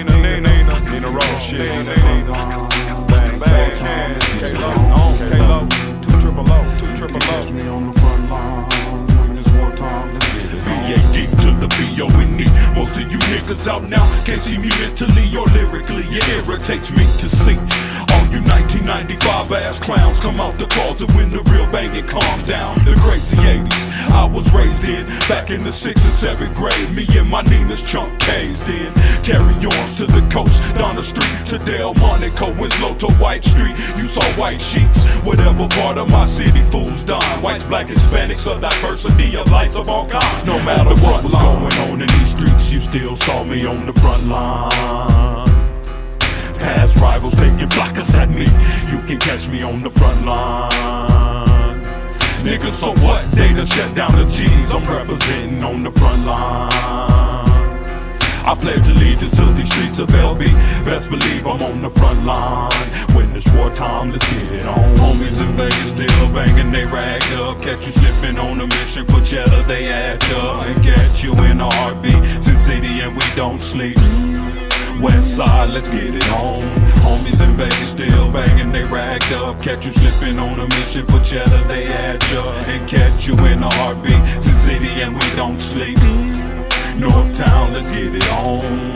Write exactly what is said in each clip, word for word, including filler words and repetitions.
Nina, Nina, Nina Rose, shit, Nina, Nina. Bang, bang, bang, K-Lo, on K-Lo, two triple O, two triple O. Me on the front line when it's wartime, let's get it on. B A D to the B O N E. Most of you niggas out now can't see me mentally or lyrically. It irritates me to see all you nineteen ninety-five ass clowns come out the closet when the real banging calm down. The crazy eighties I was raised in, back in the sixth and seventh grade. Me and my Nina's chunk caged in. Carry arms to the coast, down the street to Del Monaco, Winslow to White Street. You saw white sheets, whatever part of my city fools dine. Whites, black, Hispanics, a diversity of lights of all kinds. No matter what was going on in these streets, you still saw me on the front line. Past rivals taking blockers at me, you can catch me on the front line. Niggas, so what? They done shut down the G's, I'm representing on the front line. I pledge allegiance to these streets of L B. Best believe I'm on the front line. When it's wartime, let's get it on. Homies in Vegas still banging, they ragged up. Catch you slipping on a mission for cheddar, they add up. And catch you in a heartbeat, Sin City and we don't sleep. West side, let's get it on. Homies in Vegas still banging, they ragged up. Catch you slipping on a mission for cheddar, they add ya. And catch you in a heartbeat, Sin City and we don't sleep. North Town, let's get it on.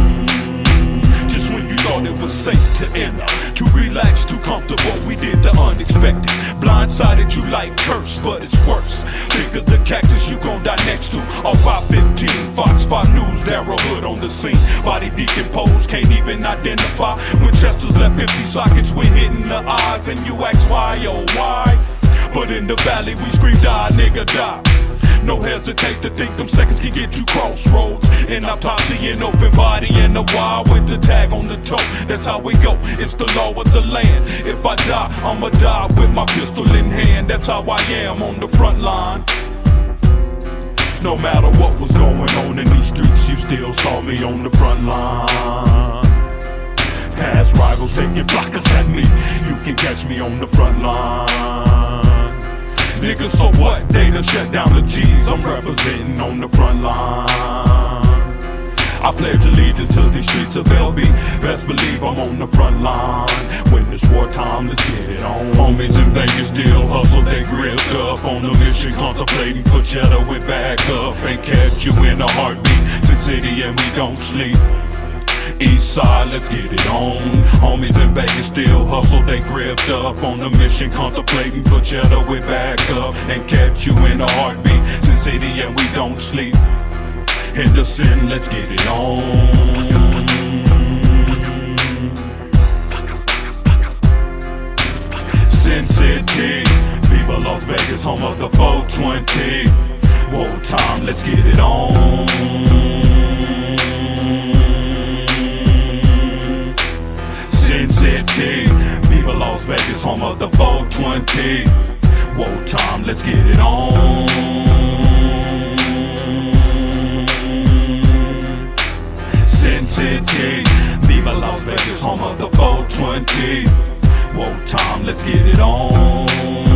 Just when you thought it was safe to enter, too relaxed, too comfortable, we did the unexpected. Blindsided you like curse, but it's worse. Think of the cactus you gon' die next to. Off five fifteen, Fox five News, Darryl Hood on the scene. Body decomposed, can't even identify. Winchester's left empty sockets, we're hitting the eyes. And you ask why, oh why? But in the valley we scream die, nigga die. No hesitate to think them seconds can get you crossroads. An autopsy, an open body, and a wild with the tag on the toe. That's how we go, it's the law of the land. If I die, I'ma die with my pistol in hand. That's how I am on the front line. No matter what was going on in these streets, you still saw me on the front line. Past rivals taking blockers at me, you can catch me on the front line. Niggas, so what? They done shut down the G's, I'm representing on the front line. I pledge allegiance to these streets of L B. Best believe I'm on the front line. When it's wartime, let's get it on. Homies in Vegas still hustle, they gripped up on a mission, contemplating for cheddar with back up. And catch you in a heartbeat, Sin City and we don't sleep. East side, let's get it on. Homies in Vegas still hustle, they gripped up on a mission, contemplating for cheddar with back up. And catch you in a heartbeat, Sin City and we don't sleep. Henderson, let's get it on. Sin City, Viva Las Vegas, home of the four twenty. War time, let's get it on. Sin City, Viva Las Vegas, home of the four twenty. War time, let's get it on. Sin City, Viva Las Vegas, home of the four twenty. War time, let's get it on.